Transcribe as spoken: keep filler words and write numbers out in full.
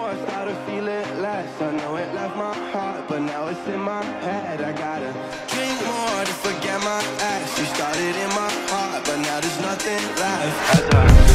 I started feeling less. I know it left my heart, but now it's in my head. I gotta drink more to forget my ex. You started in my heart, but now there's nothing left. As I